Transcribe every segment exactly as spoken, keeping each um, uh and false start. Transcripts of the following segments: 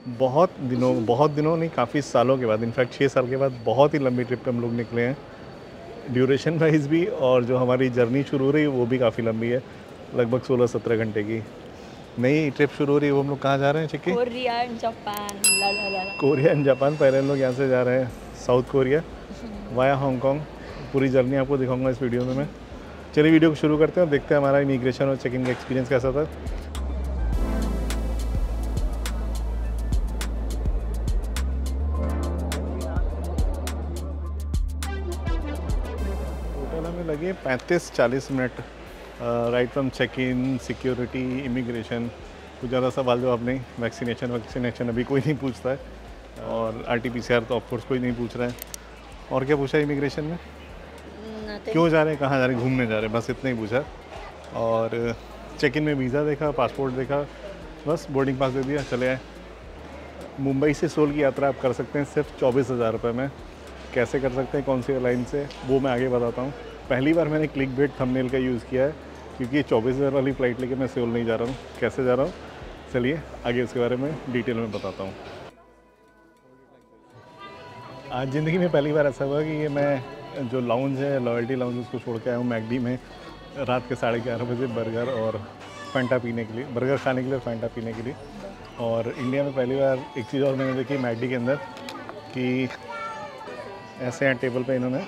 बहुत दिनों बहुत दिनों नहीं, काफ़ी सालों के बाद, इनफैक्ट छः साल के बाद बहुत ही लंबी ट्रिप पे हम लोग निकले हैं। ड्यूरेशन वाइज भी और जो हमारी जर्नी शुरू हो रही है वो भी काफ़ी लंबी है, लगभग सोलह सत्रह घंटे की नई ट्रिप शुरू हो रही है। वो हम लोग कहाँ जा रहे हैं चिक्की? Korea and Japan. ला ला ला ला। Korea and Japan. पहले हम लोग यहाँ से जा रहे हैं साउथ कोरिया वाया हांगकांग। पूरी जर्नी आपको दिखाऊंगा इस वीडियो में मैं। चलिए वीडियो को शुरू करते हैं और देखते हैं हमारा इमिग्रेशन और चेकिंग का एक्सपीरियंस कैसा था। टोटल हमें लगे पैंतीस चालीस मिनट, right from check in, security, immigration. कुछ ज़्यादा सवाल जवाब नहीं। वैक्सीनेशन वैक्सीनेशन अभी कोई नहीं पूछता है और R T P C R तो ऑफकोर्स कोई नहीं पूछ रहा है। और क्या पूछा इमिग्रेशन में? Nothing. क्यों जा रहे हैं, कहाँ जा रहे हैं, घूमने जा रहे हैं, बस इतना ही पूछा। और चेक इन में वीज़ा देखा, पासपोर्ट देखा, बस बोर्डिंग पास दे दिया, चले आए। मुंबई से सोल की यात्रा आप कर सकते हैं सिर्फ चौबीस हज़ार रुपये में। कैसे कर सकते हैं, कौन सी एयरलाइन से, वो मैं आगे बताता हूँ। पहली बार मैंने क्लिक बेट थंबनेल का यूज़ किया है क्योंकि ये चौबीस हज़ार वाली फ़्लाइट लेके मैं सोल नहीं जा रहा हूँ। कैसे जा रहा हूँ, चलिए आगे उसके बारे में डिटेल में बताता हूँ। आज ज़िंदगी में पहली बार ऐसा हुआ कि ये मैं जो लाउंज है, लॉयल्टी लाउंज, उसको छोड़ के आया हूँ मैकडी में रात के साढ़े ग्यारह बजे बर्गर और फैंटा पीने के लिए, बर्गर खाने के लिए, फैंटा पीने के लिए। और इंडिया में पहली बार एक चीज़ और मैंने देखी मैकडी के अंदर कि ऐसे हैं टेबल पे इन्होंने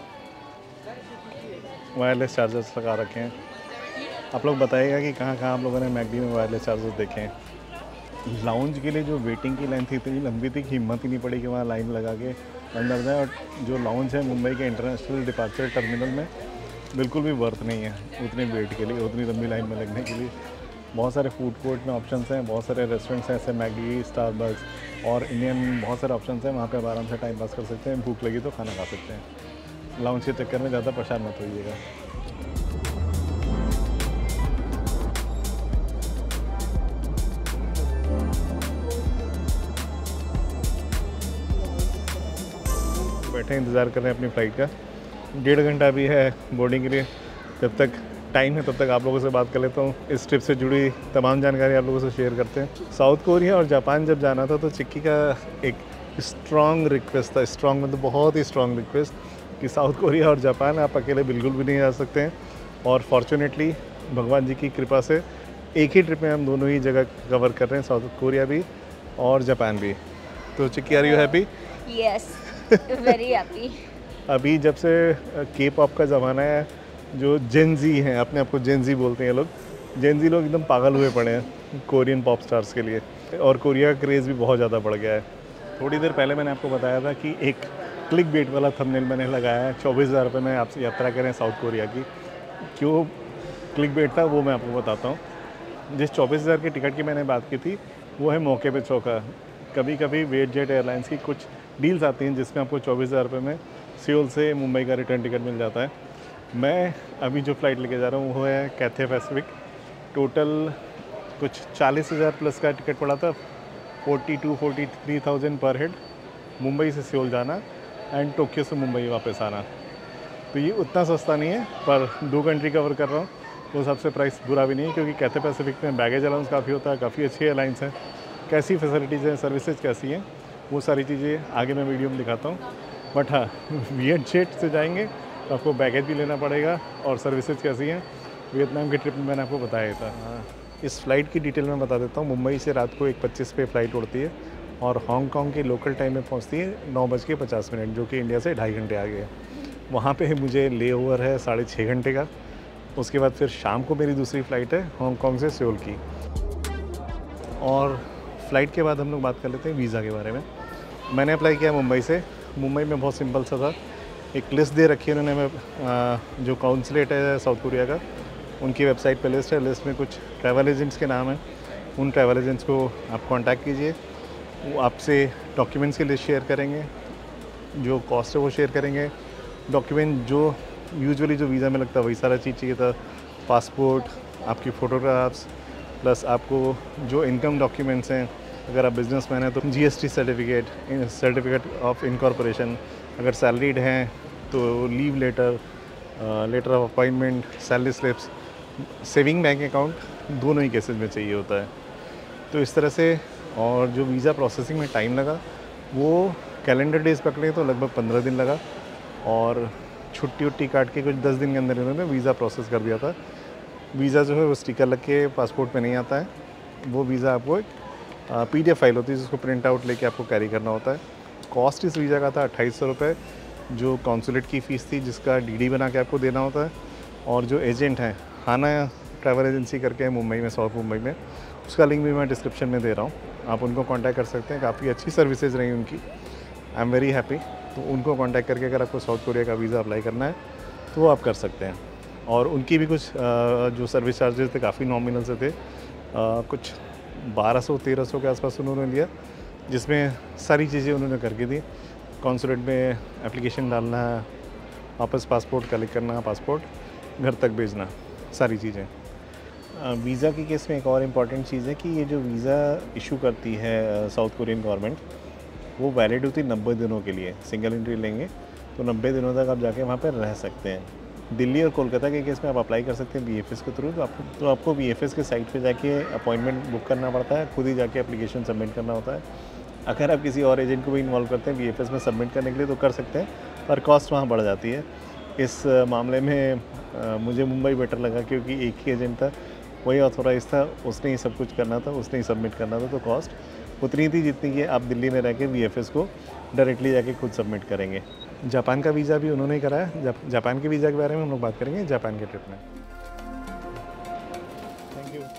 वायरलेस चार्जर्स लगा रखे हैं। आप लोग बताइएगा कि कहाँ कहाँ आप लोगों ने मैकडी में वायरलेस चार्जर्स देखे हैं। लाउंज के लिए जो वेटिंग की लाइन थी इतनी लंबी थी कि हिम्मत ही नहीं पड़ी कि वहाँ लाइन लगा के अंदर जाए। और जो लाउंज है मुंबई के इंटरनेशनल डिपार्चर टर्मिनल में बिल्कुल भी वर्थ नहीं है उतने वेट के लिए, उतनी लंबी लाइन में लगने के लिए। बहुत सारे फूड कोर्ट में ऑप्शंस हैं, बहुत सारे रेस्टोरेंट्स हैं ऐसे मैगी, स्टारबक्स और इंडियन बहुत सारे ऑप्शंस हैं। वहाँ पे आप आराम से टाइम पास कर सकते हैं, भूख लगी तो खाना खा सकते हैं। लाउंज के चक्कर में ज़्यादा परेशान मत होइएगा। बैठे इंतज़ार कर रहे हैं अपनी फ़्लाइट का। डेढ़ घंटा भी है बोर्डिंग के लिए। जब तक टाइम है तब तक आप लोगों से बात कर लेता हूँ। इस ट्रिप से जुड़ी तमाम जानकारी आप लोगों से शेयर करते हैं। साउथ कोरिया और जापान जब जाना था तो चिक्की का एक स्ट्रॉन्ग रिक्वेस्ट था, स्ट्रॉन्ग मतलब बहुत ही स्ट्रॉन्ग रिक्वेस्ट, कि साउथ कोरिया और जापान आप अकेले बिल्कुल भी नहीं जा सकते हैं। और फॉर्चुनेटली भगवान जी की कृपा से एक ही ट्रिप में हम दोनों ही जगह कवर कर रहे हैं, साउथ कोरिया भी और जापान भी। तो Chikki, are you happy? Yes, very happy. अभी जब से के पॉप का ज़माना है, जो जेनजी हैं, अपने आप को जेनजी बोलते हैं ये लोग, जेनजी लोग एकदम पागल हुए पड़े हैं कोरियन पॉप स्टार्स के लिए। और कोरिया का क्रेज़ भी बहुत ज़्यादा बढ़ गया है। थोड़ी देर पहले मैंने आपको बताया था कि एक क्लिक बेट वाला थंबनेल मैंने लगाया है, चौबीस हज़ार रुपये में आपसे यात्रा करें साउथ कोरिया की। क्यों क्लिक बेट था वो मैं आपको बताता हूँ। जिस चौबीस हज़ार की टिकट की मैंने बात की थी वो है मौके पे चौका। कभी कभी वेट जेट एयरलाइंस की कुछ डील्स आती हैं जिसमें आपको चौबीस हज़ार रुपये में सियोल से मुंबई का रिटर्न टिकट मिल जाता है। मैं अभी जो फ़्लाइट लेके जा रहा हूँ वो है कैथे पैसिफिक। टोटल कुछ चालीस हज़ार प्लस का टिकट पड़ा था, forty two forty three thousand per head, Mumbai से सियोल जाना एंड टोक्यो से मुंबई वापस आना। तो ये उतना सस्ता नहीं है, पर दो कंट्री कवर कर रहा हूँ तो उस सबसे प्राइस बुरा भी नहीं है, क्योंकि कैथे पैसिफिक में बैगेज अलाउंस काफ़ी होता है, काफ़ी अच्छी एयरलाइंस हैं। कैसी फैसिलिटीज़ हैं, सर्विसेज कैसी हैं, वो सारी चीज़ें आगे मैं वीडियो में दिखाता हूँ। बट हाँ, वियट जेट से जाएंगे तो आपको बैगेज भी लेना पड़ेगा। और सर्विसेज कैसी हैं, वियतनाम की ट्रिप में मैंने आपको बताया था। हाँ, इस फ़्लाइट की डिटेल में बता देता हूँ। मुंबई से रात को एक पच्चीस पे फ़्लाइट उड़ती है और हांगकांग के लोकल टाइम में पहुँचती है नौ बज के पचास मिनट, जो कि इंडिया से ढाई घंटे आगे है। वहाँ पे मुझे ले ओवर है साढ़े छः घंटे का। उसके बाद फिर शाम को मेरी दूसरी फ़्लाइट है हांगकांग से सियोल की। और फ़्लाइट के बाद हम लोग बात कर लेते हैं वीज़ा के बारे में। मैंने अप्लाई किया मुंबई से। मुंबई में बहुत सिंपल सा था, एक लिस्ट दे रखी है उन्होंने। मैं जो काउंसलेट है साउथ कोरिया का, उनकी वेबसाइट पे लिस्ट है। लिस्ट में कुछ ट्रैवल एजेंट्स के नाम हैं। उन ट्रैवल एजेंट्स को आप कांटेक्ट कीजिए, वो आपसे डॉक्यूमेंट्स की लिस्ट शेयर करेंगे, जो कॉस्ट है वो शेयर करेंगे। डॉक्यूमेंट जो यूजुअली जो वीज़ा में लगता है वही सारा चीज़ चाहिए था। पासपोर्ट, आपकी फ़ोटोग्राफ्स, प्लस आपको जो इनकम डॉक्यूमेंट्स हैं, अगर आप बिजनेसमैन हैं तो GST certificate, certificate of incorporation, अगर सैलरीड हैं तो leave letter, letter of appointment, salary slips, saving bank account, दोनों ही केसेस में चाहिए होता है। तो इस तरह से और जो वीज़ा प्रोसेसिंग में टाइम लगा वो कैलेंडर डेज पकड़े तो लगभग पंद्रह दिन लगा, और छुट्टी उट्टी काट के कुछ दस दिन के अंदर इन्होंने वीज़ा प्रोसेस कर दिया था। वीज़ा जो है वो स्टिकर लग के पासपोर्ट पे नहीं आता है, वो वीज़ा आपको एक पी डी एफ फाइल होती है जिसको प्रिंट आउट लेके आपको कैरी करना होता है। कॉस्ट इस वीज़ा का था अट्ठाईस सौ रुपये, जो कॉन्सुलेट की फ़ीस थी जिसका डी डी बना के आपको देना होता है। और जो एजेंट हैं हाना ट्रैवल एजेंसी करके है मुंबई में, साउथ मुंबई में, उसका लिंक भी मैं डिस्क्रिप्शन में दे रहा हूँ, आप उनको कांटेक्ट कर सकते हैं। काफ़ी अच्छी सर्विसेज रही उनकी, आई एम वेरी हैप्पी। तो उनको कांटेक्ट करके अगर आपको साउथ कोरिया का वीज़ा अप्लाई करना है तो वो आप कर सकते हैं। और उनकी भी कुछ जो सर्विस चार्जेस थे काफ़ी नॉमिनल से थे, कुछ बारह सौ तेरह सौ के आसपास उन्होंने लिया, जिसमें सारी चीज़ें उन्होंने करके दी। कॉन्सुलेट में एप्लीकेशन डालना, वापस पासपोर्ट कलेक्ट करना, पासपोर्ट घर तक भेजना, सारी चीज़ें। वीज़ा के केस में एक और इम्पॉर्टेंट चीज़ है कि ये जो वीज़ा इशू करती है साउथ कोरियन गवर्नमेंट, वो वैलिड होती है नब्बे दिनों के लिए। सिंगल एंट्री लेंगे तो नब्बे दिनों तक आप जाके वहाँ पर रह सकते हैं। दिल्ली और कोलकाता के केस में आप अप्लाई कर सकते हैं बी एफ एस के थ्रू, तो आपको तो आपको बी एफ एस के साइट पे जाके अपॉइंटमेंट बुक करना पड़ता है, खुद ही जाके एप्लीकेशन सबमिट करना होता है। अगर आप किसी और एजेंट को भी इन्वॉल्व करते हैं बी एफ एस में सबमिट करने के लिए तो कर सकते हैं, पर कॉस्ट वहाँ बढ़ जाती है। इस मामले में आ, मुझे मुंबई बेटर लगा क्योंकि एक ही एजेंट था, वही ऑथोराइज था, उसने ही सब कुछ करना था, उसने ही सबमिट करना था, तो कॉस्ट उतनी थी जितनी कि आप दिल्ली में रह के बी एफ एस को डायरेक्टली जाके खुद सबमिट करेंगे। जापान का वीज़ा भी उन्होंने ही कराया। जापान के वीज़ा के बारे में हम लोग बात करेंगे जापान के ट्रिप में। Thank you.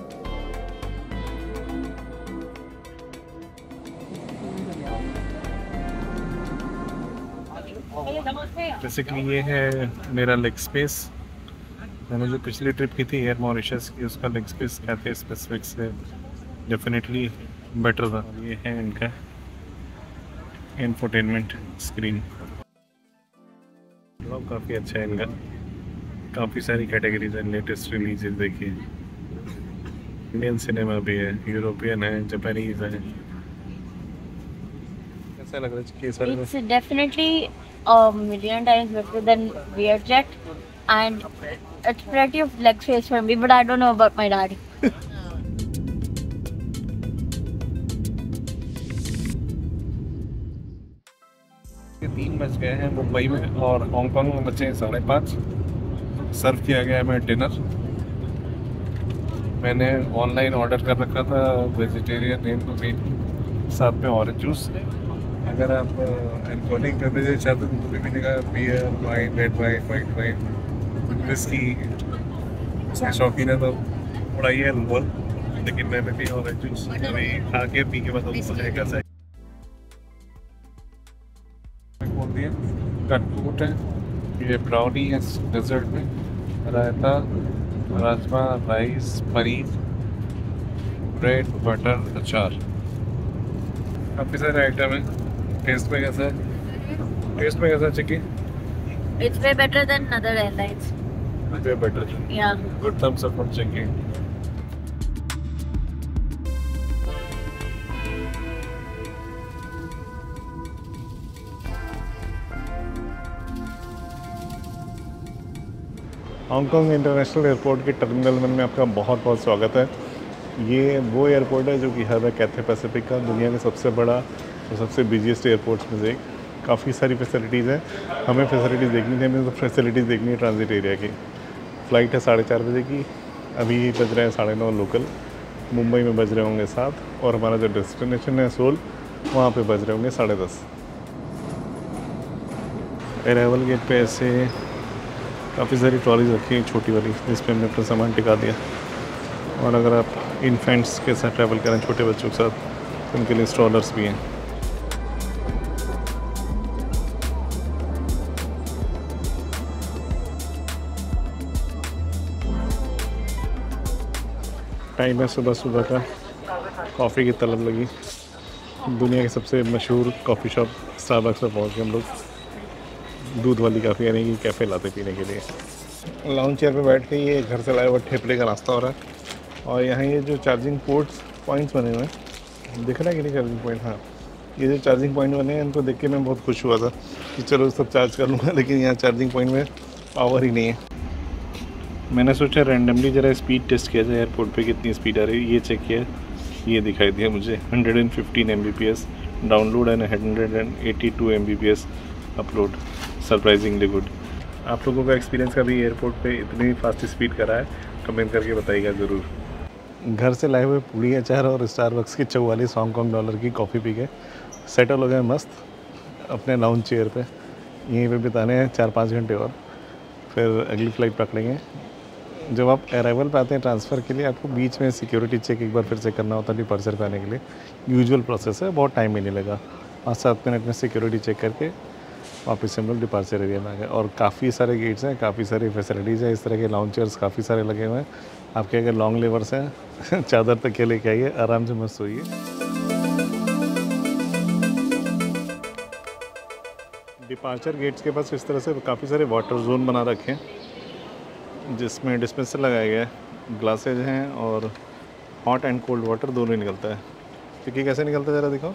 बेसिकली ये है मेरा लेग स्पेस। मैंने जो पिछली ट्रिप की थी एयर मॉरिशस की, उसका लेग स्पेस कहते स्पेसिफिक से डेफिनेटली बेटर था। ये है इनका इंफोटेनमेंट स्क्रीन, काफ़ी अच्छा है इनका। काफ़ी सारी कैटेगरीज हैं, लेटेस्ट रिलीजेस देखिए, इंडियन सिनेमा भी है, यूरोपियन है, जापानीज है। कैसा लग रहा है? It's definitely a million times better than Vietjet, and it's plenty of leg space for me, but I don't know about my dad. तीन बज गए हैं मुंबई में और हांगकांग में बचे हैं साढ़े पाँच। सर्व किया गया है मैं डिनर। मैंने ऑनलाइन ऑर्डर कर रखा था वेजिटेरियन नेम टू मीट, साथ में ऑरेंज जूस। अगर आप अल्कोहलिक बेवरेजेस चाहते हैं तो भी मिलेगा, beer, wine, red wine, white wine, whisky. शौकीन है तो थोड़ा ही है अल्कोहल, लेकिन मैंने भी ऑरेंज जूस अभी खा के पी के बताऊँ कैसा है। कटपुट है, ये ब्राउनी है डेजर्ट में, raita, rajma, rice, paneer, bread, butter, अचार, काफ़ी सारे आइटम है। टेस्ट में कैसा है? टेस्ट में कैसा है Chikki? It's way better than other airlines. Way better. Yeah. Good thumbs up for chikki. Hong Kong international airport के टर्मिनल वन में आपका बहुत बहुत स्वागत है। ये वो एयरपोर्ट है जो कि हब है कैथे पैसिफिक का, दुनिया का सबसे बड़ा और सबसे बिजीएस्ट एयरपोर्ट्स में से एक। काफ़ी सारी फैसिलिटीज़ हैं, हमें फैसिलिटीज़ देखनी थी, हमें तो फैसिलिटीज़ देखनी है ट्रांजिट एरिया की। फ़्लाइट है साढ़े चार बजे की, अभी बज रहे हैं साढ़े नौ लोकल, मुंबई में बज रहे होंगे सात, और हमारा जो डेस्टिनेशन है सोल, वहाँ पे बज रहे होंगे साढ़े दस। अराइवल गेट पे ऐसे काफ़ी सारी ट्रॉलीज रखी हैं छोटी वाली, जिस पर हमने अपना सामान टिका दिया। और अगर आप इन्फेंट्स के साथ ट्रैवल करें, छोटे बच्चों के साथ, तो उनके लिए स्ट्रॉलर्स भी हैं। टाइम है सुबह सुबह का, कॉफ़ी की तलब लगी। दुनिया के सबसे मशहूर कॉफ़ी शॉप स्टारबक्स में पहुँच गए हम लोग, दूध वाली काफ़ी, यानी कि कैफ़े लाते पीने के लिए। लाउंज चेयर पे बैठ के ये घर से लाया हुआ ठेपले का नाश्ता हो रहा है। और यहाँ ये जो चार्जिंग पोर्ट्स पॉइंट्स बने हुए हैं, दिख रहा है कि नहीं चार्जिंग पॉइंट? हाँ, ये जो चार्जिंग पॉइंट बने हैं, इनको देख के मैं बहुत खुश हुआ था कि चलो सब चार्ज कर लूँगा, लेकिन यहाँ चार्जिंग पॉइंट में पावर ही नहीं है। मैंने सोचा रैंडमली ज़रा स्पीड टेस्ट किया जाए एयरपोर्ट पे, कितनी स्पीड आ रही है। ये चेक किया, ये दिखाई दिया मुझे one fifteen M B P S download and one eighty two M B P S upload, surprisingly good. आप लोगों का एक्सपीरियंस कभी एयरपोर्ट पे इतनी फास्ट स्पीड करा है, कमेंट करके बताइएगा ज़रूर। घर से लाए हुए पूड़ी अचार और स्टारबक्स की चौवालीस हांगकॉन्ग डॉलर की कॉफ़ी पी के सेटल हो गए मस्त अपने लाउंज चेयर पे। यहीं पे बिताने हैं चार पाँच घंटे और फिर अगली फ़्लाइट पकड़ेंगे। जब आप अराइवल पे आते हैं ट्रांसफ़र के लिए, आपको बीच में सिक्योरिटी चेक एक बार फिर से करना होता है डिपार्चर पे आने के लिए। यूजुअल प्रोसेस है, बहुत टाइम भी नहीं लगा, पाँच सात मिनट में सिक्योरिटी चेक करके वापस हम लोग डिपार्चर एरिया में आ गए। और काफ़ी सारे गेट्स हैं, काफ़ी सारी फैसिलिटीज़ हैं, इस तरह के लाउंज चेयर्स काफ़ी सारे लगे हुए हैं। आपके अगर लॉन्ग लेवर्स हैं चादर तक के लेके आइए, आराम से मस्त सोइए। डिपार्चर गेट्स के पास इस तरह से काफ़ी सारे वाटर जोन बना रखे हैं जिसमें डिस्पेंसर लगाया गया है, ग्लासेज हैं और हॉट एंड कोल्ड वाटर दोनों ही निकलता है। क्योंकि कैसे निकलता है ज़रा दिखाओ।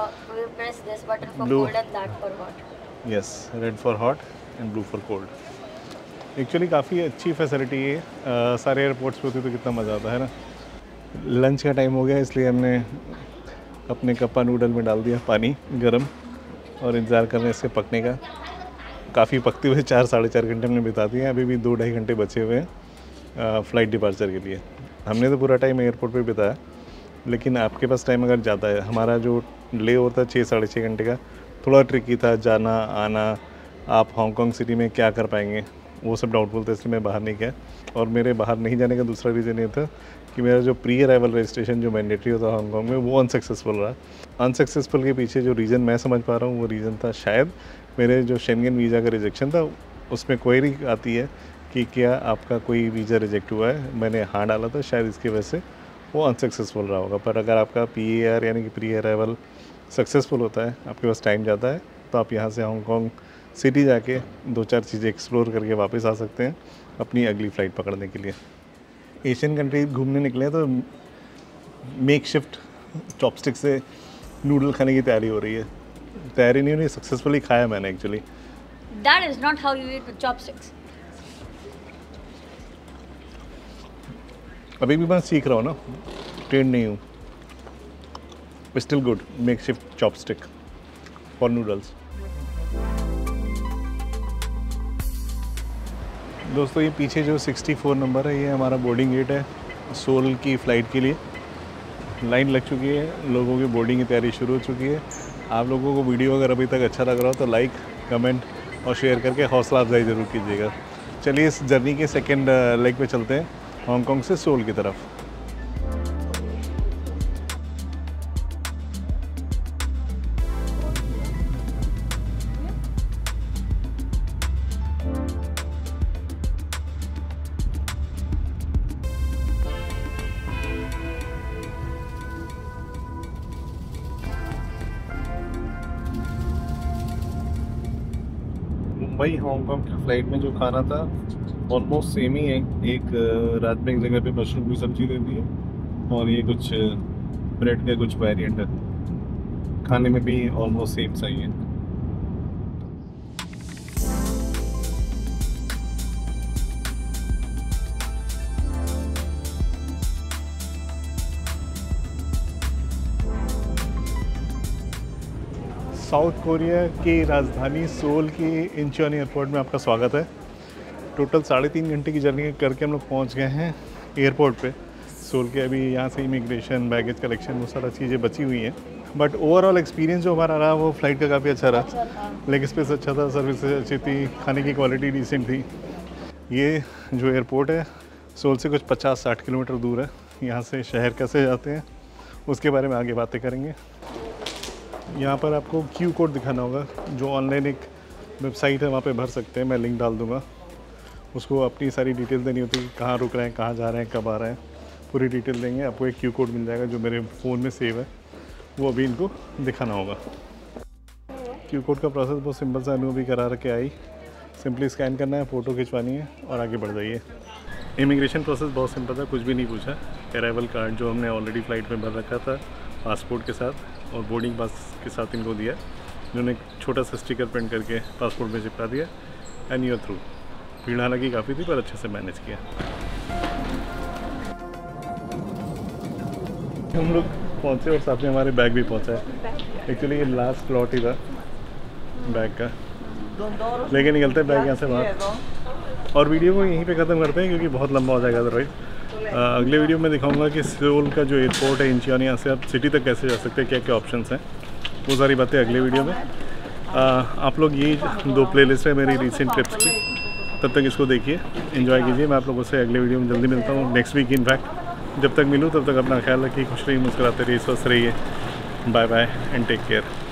Blue, yes, red for hot and blue for cold. Actually काफ़ी अच्छी फैसिलिटी है, uh, सारे एयरपोर्ट्स पे होती तो कितना मज़ा आता है ना। लंच का टाइम हो गया इसलिए हमने अपने कप्पा नूडल में डाल दिया पानी गरम और इंतज़ार कर रहे हैं इसके पकने का। काफ़ी पकते हुए चार साढ़े चार घंटे हमने बिता दिए हैं, अभी भी दो ढाई घंटे बचे हुए हैं फ़्लाइट डिपार्चर के लिए। हमने तो पूरा टाइम एयरपोर्ट पे बिताया, लेकिन आपके पास टाइम अगर ज़्यादा है, हमारा जो ले होता है छः साढ़े छः घंटे का, थोड़ा ट्रिकी था जाना आना। आप हांगकॉन्ग सिटी में क्या कर पाएंगे वो सब डाउटफुल था, इसलिए मैं बाहर नहीं गया। और मेरे बाहर नहीं जाने का दूसरा रीज़न ये था कि मेरा जो प्री अराइवल रजिस्ट्रेशन जो मैंडेटरी होता है हांगकॉन्ग में, वो अनसक्सेसफुल रहा। अनसक्सेसफुल के पीछे जो रीज़न मैं समझ पा रहा हूँ वो रीज़न था शायद मेरे जो शेंगन वीज़ा का रिजेक्शन था, उसमें क्वेरी आती है कि क्या आपका कोई वीज़ा रिजेक्ट हुआ है। मैंने हाँ डाला था, शायद इसकी वजह से वो अनसक्सेसफुल रहा होगा। पर अगर आपका पी ए आर यानी कि प्री अराइवल सक्सेसफुल होता है, आपके पास टाइम जाता है, तो आप यहाँ से हांगकॉन्ग सिटी जाके दो चार चीज़ें एक्सप्लोर करके वापस आ सकते हैं अपनी अगली फ़्लाइट पकड़ने के लिए। एशियन कंट्री घूमने निकले हैं तो मेक शिफ्ट चॉपस्टिक से नूडल खाने की तैयारी हो रही है। तैयारी नहीं हो रही, सक्सेसफुली खाया मैंने actually. That is not how you eat with chopsticks. अभी भी मैं सीख रहा हूँ ना, ट्रेन नहीं हूँ। Still good, makeshift chopstick for noodles. दोस्तों ये पीछे जो चौंसठ नंबर है, ये हमारा बोर्डिंग गेट है सोल की फ़्लाइट के लिए। लाइन लग चुकी है, लोगों की बोर्डिंग की तैयारी शुरू हो चुकी है। आप लोगों को वीडियो अगर अभी तक अच्छा लग रहा हो तो लाइक, कमेंट और शेयर करके हौसला अफजाई ज़रूर कीजिएगा। चलिए इस जर्नी के सेकेंड लेग पे चलते हैं, हांगकॉन्ग से सोल की तरफ। मुंबई हांगकॉन्ग की फ़्लाइट में जो खाना था ऑलमोस्ट सेम ही है। एक रात में एक जगह पे मशरूम की सब्ज़ी देती है और ये कुछ ब्रेड का कुछ वेरिएंट है। खाने में भी ऑलमोस्ट सेम सा ही है। साउथ कोरिया की राजधानी सोल की इंचियोन एयरपोर्ट में आपका स्वागत है। टोटल साढ़े तीन घंटे की जर्नी करके हम लोग पहुंच गए हैं एयरपोर्ट पे सोल के। अभी यहाँ से इमिग्रेशन, बैगेज कलेक्शन, वो सारा चीज़ें बची हुई हैं। बट ओवरऑल एक्सपीरियंस जो हमारा रहा वो फ़्लाइट का काफ़ी अच्छा रहा। लेग स्पेस अच्छा था, सर्विस अच्छी थी, खाने की क्वालिटी डिसेंट थी। ये जो एयरपोर्ट है सोल से कुछ पचास साठ किलोमीटर दूर है। यहाँ से शहर कैसे जाते हैं उसके बारे में आगे बातें करेंगे। यहाँ पर आपको क्यू कोड दिखाना होगा, जो ऑनलाइन एक वेबसाइट है, वहाँ पे भर सकते हैं। मैं लिंक डाल दूँगा। उसको अपनी सारी डिटेल देनी होती है, कहाँ रुक रहे हैं, कहाँ जा रहे हैं, कब आ रहे हैं, पूरी डिटेल देंगे। आपको एक क्यू कोड मिल जाएगा जो मेरे फ़ोन में सेव है, वो अभी इनको दिखाना होगा। क्यू कोड का प्रोसेस बहुत सिंपल सा, अनु भी करा रखे आई। सिंपली स्कैन करना है, फ़ोटो खिंचवानी है और आगे बढ़ जाइए। इमिग्रेशन प्रोसेस बहुत सिंपल था, कुछ भी नहीं पूछा। अराइवल कार्ड जो हमने ऑलरेडी फ़्लाइट में भर रखा था पासपोर्ट के साथ और बोर्डिंग पास के साथ इनको दिया। इन्होंने एक छोटा सा स्टिकर प्रिंट करके पासपोर्ट में चिपका दिया एंड यू आर थ्रू। भीड़ हालांकि काफ़ी थी पर अच्छे से मैनेज किया। हम लोग पहुँचे और साथ में हमारे बैग भी पहुँचा है। एक्चुअली ये लास्ट स्लॉट ही था बैग का, लेके निकलते हैं बैग यहाँ से बाहर और वीडियो को यहीं पे ख़त्म करते हैं क्योंकि बहुत लंबा हो जाएगा अदरवाइज। अगले वीडियो में दिखाऊंगा कि सियोल का जो एयरपोर्ट है इंचियोन, यहाँ से आप सिटी तक कैसे जा सकते हैं, क्या क्या ऑप्शंस हैं, वो सारी बातें अगले वीडियो में। आ, आप लोग ये दो प्लेलिस्ट है मेरी रिसेंट ट्रिप्स की, तब तक इसको देखिए, एंजॉय कीजिए। मैं आप लोगों से अगले वीडियो में जल्दी मिलता हूँ, नेक्स्ट वीक इनफैक्ट। जब तक मिलूँ तब तक अपना ख्याल रखिए, खुश रहिए, मुस्कुराते रहिए, स्वस्थ रहिए। Bye bye and take care.